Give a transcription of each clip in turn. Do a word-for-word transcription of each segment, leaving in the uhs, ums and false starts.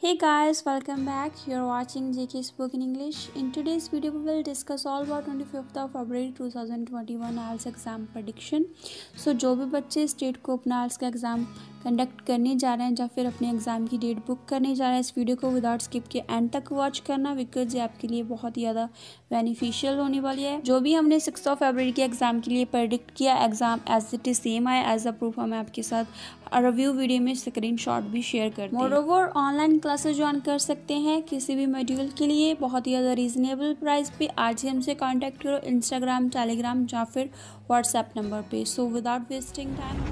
Hey guys, welcome back. You're watching J K Spoken English. In today's video, we will discuss all about twenty-fifth of February twenty twenty-one I E L T S exam prediction. So जो भी बच्चे state को अपना I E L T S का exam conduct करने जा रहे हैं या फिर अपने एग्ज़ाम की डेट बुक करने जा रहे हैं, इस वीडियो को विदाउट स्किप के एंड तक वॉच करना, बिकॉज ये आपके लिए बहुत ही ज़्यादा बेनिफिशियल होने वाली है। जो भी हमने सिक्स ऑफ फरवरी के एग्ज़ाम के लिए प्रेडिक्ट किया, exam as it is same आया। एज अ प्रूफ हम आपके साथ रिव्यू वीडियो में स्क्रीनशॉट भी शेयर करते हैं। मोरओवर ऑनलाइन क्लासेस ज्वाइन कर सकते हैं किसी भी मॉड्यूल के लिए बहुत ही ज़्यादा रीजनेबल प्राइस पे। आज ही हमसे कांटेक्ट करो इंस्टाग्राम, टेलीग्राम या फिर व्हाट्सएप नंबर पे। So without wasting time,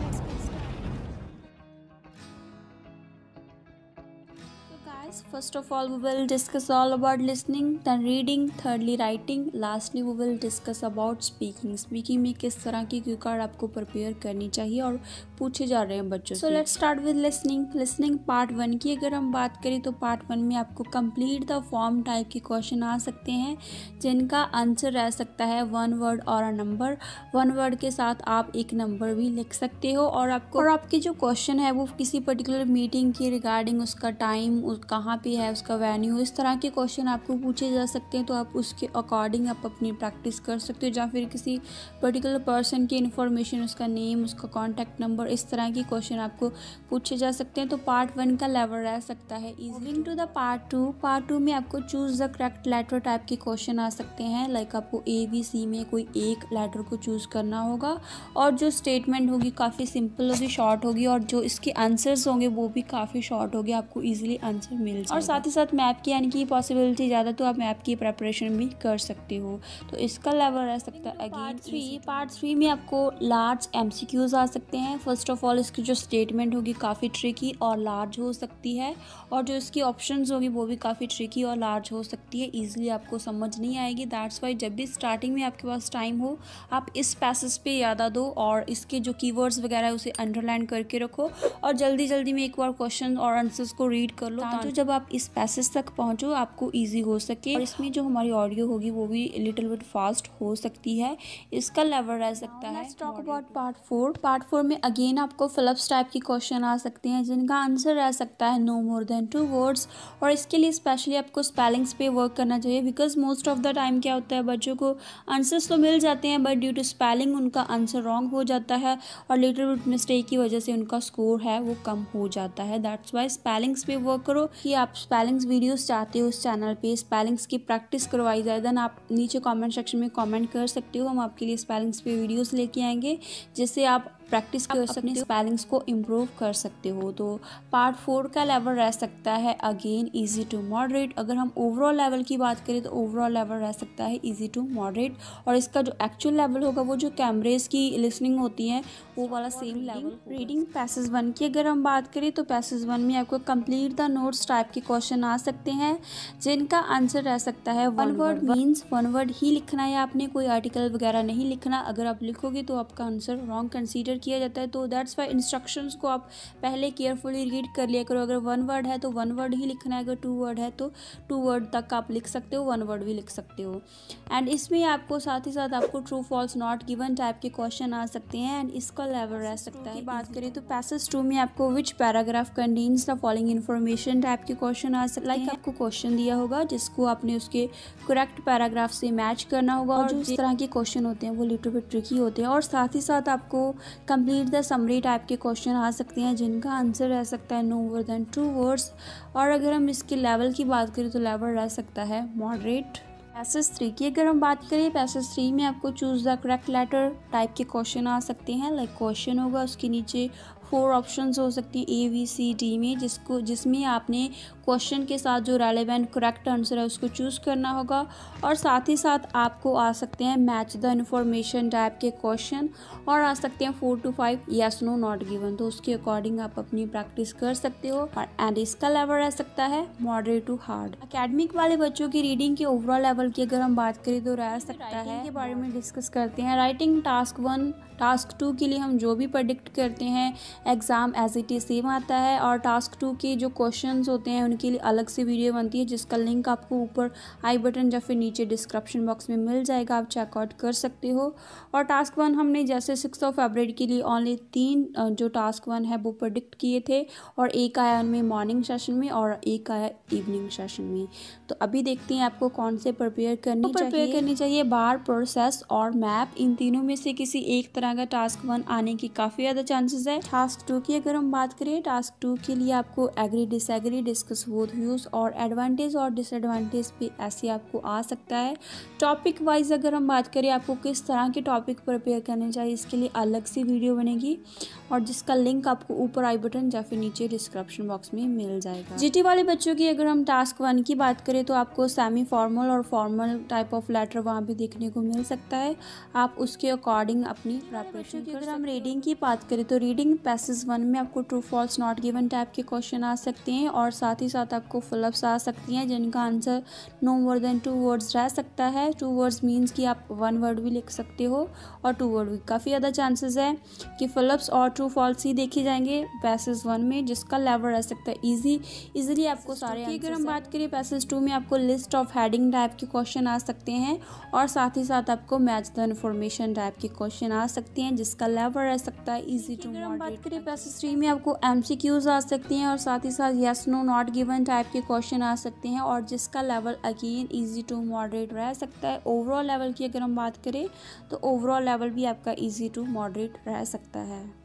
first of all we will discuss all about listening, then reading, thirdly writing, lastly we will discuss about speaking. speaking में किस तरह की क्यू कार्ड आपको prepare करनी चाहिए और पूछे जा रहे हैं बच्चों से। so let's start with listening. listening part one की अगर हम बात करें तो पार्ट वन में आपको कंप्लीट द फॉर्म टाइप के क्वेश्चन आ सकते हैं जिनका आंसर रह सकता है वन वर्ड और अ नंबर। वन वर्ड के साथ आप एक नंबर भी लिख सकते हो और आपको और आपके जो क्वेश्चन है वो किसी पर्टिकुलर मीटिंग की रिगार्डिंग उसका टाइम, उस कहाँ पे है, उसका वेन्यू, इस तरह के क्वेश्चन आपको पूछे जा सकते हैं। तो आप उसके अकॉर्डिंग आप अपनी प्रैक्टिस कर सकते हो या फिर किसी पर्टिकुलर पर्सन की इन्फॉर्मेशन, उसका नेम, उसका कॉन्टैक्ट नंबर, इस तरह की क्वेश्चन आपको पूछे जा सकते हैं। तो पार्ट वन का लेवल रह सकता है easy. To the part two part two में आपको choose the correct letter type के क्वेश्चन आ सकते हैं। लाइक आपको ए बी सी में कोई एक लेटर को चूज करना होगा और जो स्टेटमेंट होगी काफ़ी सिंपल होगी, शॉर्ट होगी और जो इसके आंसर्स होंगे वो भी काफ़ी शॉर्ट होगी, आपको ईजिली आंसर मिल जाएगा। और साथ ही साथ मैप की यानी कि पॉसिबिलिटी ज़्यादा तो आप मैप की प्रेपरेशन भी कर सकते हो। तो इसका लेवल रह सकता है अगेन थ्री। पार्ट थ्री में आपको लार्ज एमसीक्यूज आ सकते हैं। फर्स्ट ऑफ ऑल इसकी जो स्टेटमेंट होगी काफ़ी ट्रिकी और लार्ज हो सकती है और जो इसकी ऑप्शंस होगी वो भी काफ़ी ट्रिकी और लार्ज हो सकती है, ईजिली आपको समझ नहीं आएगी। दैट्स वाई जब भी स्टार्टिंग में आपके पास टाइम हो आप इस पैसेज पे ज़्यादा दो और इसके जो कीवर्ड्स वगैरह है उसे अंडरलाइन करके रखो और जल्दी जल्दी में एक बार क्वेश्चन और आंसर्स को रीड कर लो ताकि जब आप इस पैसेज तक पहुंचो आपको इजी हो सके। और इसमें जो हमारी ऑडियो होगी वो भी लिटिल बिट फास्ट हो सकती है, इसका लेवल रह सकता है। Let's talk about part four. Part four में अगेन आपको फिलिप्स टाइप की क्वेश्चन आ सकते हैं जिनका आंसर रह सकता है no more than two words और इसके लिए स्पेशली आपको स्पेलिंग्स पे वर्क करना चाहिए because most of the time क्या होता है बच्चों को आंसर्स तो मिल जाते हैं बट ड्यू टू स्पेलिंग उनका आंसर रॉन्ग हो जाता है और लिटिल बिट मिस्टेक की वजह से उनका स्कोर है वो कम हो जाता है। दैट्स वाई स्पेलिंग्स पे वर्क करो कि आप स्पेलिंग्स वीडियोस चाहते हो उस चैनल पे स्पेलिंग्स की प्रैक्टिस करवाई जाए, देन आप नीचे कमेंट सेक्शन में कमेंट कर सकते हो, हम आपके लिए स्पेलिंग्स पे वीडियोस लेके आएंगे जिससे आप प्रैक्टिस कर सकते हो, स्पेलिंग्स को इम्प्रूव कर सकते हो। तो पार्ट फोर का लेवल रह सकता है अगेन इजी टू मॉडरेट। अगर हम ओवरऑल लेवल की बात करें तो ओवरऑल लेवल रह सकता है इजी टू मॉडरेट और इसका जो एक्चुअल लेवल होगा वो जो कैमरेज की लिसनिंग होती है वो वाला same level. Reading passage one की अगर हम बात करें तो पैसेज वन में आपको कंप्लीट द नोट्स टाइप के क्वेश्चन आ सकते हैं जिनका आंसर रह सकता है one word. Means one word ही लिखना है, आपने कोई आर्टिकल वगैरह नहीं लिखना। अगर आप लिखोगे तो आपका आंसर रॉन्ग कंसीडर किया जाता है। तो दैट्स वाई इंस्ट्रक्शंस को आप पहले केयरफुली रीड कर लिया करो। अगर वन वर्ड है तो वन वर्ड ही लिखना है, अगर टू वर्ड है तो टू वर्ड तक आप लिख सकते हो, वन वर्ड भी लिख सकते हो। एंड इसमें आपको साथ ही साथ आपको true false not given type के क्वेश्चन आ सकते हैं एंड इसका लेवल रह सकता है। बात करें तो पैसेज टू में आपको which paragraph contains the following information type के क्वेश्चन आ सकते हैं। लाइक आपको क्वेश्चन दिया होगा जिसको आपने उसके करेक्ट पैराग्राफ से मैच करना होगा और जो इस तरह के क्वेश्चन होते हैं वो लिटिल बिट ट्रिकी होते हैं। और साथ ही साथ आपको कंप्लीट द समरी टाइप के क्वेश्चन आ सकते हैं जिनका आंसर रह सकता है no more than two words और अगर हम इसके लेवल की बात करें तो लेवल रह सकता है मॉडरेट। पैसेज थ्री की अगर हम बात करें पैसेज थ्री में आपको choose the correct letter type के क्वेश्चन आ सकते हैं। लाइक क्वेश्चन होगा उसके नीचे फोर ऑप्शंस हो सकती हैं ए बी सी डी में जिसको जिसमें आपने क्वेश्चन के साथ जो रेलेवेंट करेक्ट आंसर है उसको चूज़ करना होगा और साथ ही साथ आपको आ सकते हैं मैच द इन्फॉर्मेशन टाइप के क्वेश्चन और आ सकते हैं four to five yes no not given. तो उसके अकॉर्डिंग आप अपनी प्रैक्टिस कर सकते हो और एंड इसका लेवल रह सकता है मॉडरेट टू हार्ड। एकेडमिक वाले बच्चों की रीडिंग के ओवरऑल लेवल की अगर हम बात करें तो रह सकता है के बारे में डिस्कस करते हैं। Writing task one task two के लिए हम जो भी प्रेडिक्ट करते हैं exam as it is same आता है। और टास्क टू के जो क्वेश्चंस होते हैं उनके लिए अलग से वीडियो बनती है, जिसका लिंक आपको ऊपर आई बटन या फिर नीचे डिस्क्रिप्शन बॉक्स में मिल जाएगा, आप चेकआउट कर सकते हो। और टास्क वन हमने जैसे सिक्स ऑफ फरवरी के लिए ओनली तीन जो टास्क वन है वो प्रेडिक्ट किए थे, और एक आया उनमें मॉर्निंग सेशन में और एक आया इवनिंग सेशन में। तो अभी देखते हैं आपको कौन से प्रिपेयर करनी चाहिए। प्रिपेयर करनी चाहिए बार, प्रोसेस और मैप। इन तीनों में से किसी एक तरह का टास्क वन आने की काफ़ी ज़्यादा चांसेस है। टास्क टू की अगर हम बात करें, टास्क टू के लिए आपको agree disagree, discuss both views और एडवांटेज और डिसएडवांटेज भी ऐसे आपको आ सकता है। टॉपिक वाइज अगर हम बात करें आपको किस तरह के टॉपिक प्रिपेयर करने चाहिए, इसके लिए अलग से वीडियो बनेगी, और जिसका लिंक आपको ऊपर आई बटन या फिर नीचे डिस्क्रिप्शन बॉक्स में मिल जाएगा। जीटी वाले बच्चों की अगर हम टास्क वन की बात करें तो आपको सेमी फॉर्मल और फॉर्मल टाइप ऑफ लेटर वहाँ भी देखने को मिल सकता है, आप उसके अकॉर्डिंग अपनी प्रिपरेशन की। अगर हम रीडिंग की बात करें तो रीडिंग पैसेज वन में आपको true false not given type के क्वेश्चन आ सकते हैं, और साथ ही साथ आपको फिलअप्स आ सकती हैं जिनका answer no more than two words रह सकता है। टू वर्ड्स मीन्स कि आप वन वर्ड भी लिख सकते हो, और टू वर्ड भी काफ़ी ज़्यादा चांसेस है कि फिलअप्स और ट्रू फॉल्स ही देखे जाएंगे पैसेज वन में, जिसका लेवल रह सकता है ईजी इजीली आपको सारे। अगर हम बात करें पैसेज टू में आपको लिस्ट ऑफ हेडिंग टाइप के क्वेश्चन आ सकते हैं, और साथ ही साथ आपको मैच द इन्फॉर्मेशन टाइप के क्वेश्चन आ सकते हैं, जिसका लेवल रह सकता है इजी टू मॉडरेट। हम बात करें पैसेज थ्री में आपको एमसीक्यूज आ सकती हैं, और साथ ही साथ yes no not given type के क्वेश्चन आ सकते हैं, और जिसका level again easy to moderate रह सकता है। ओवरऑल लेवल की अगर हम बात करें तो ओवरऑल लेवल भी आपका इजी टू मॉडरेट रह सकता है।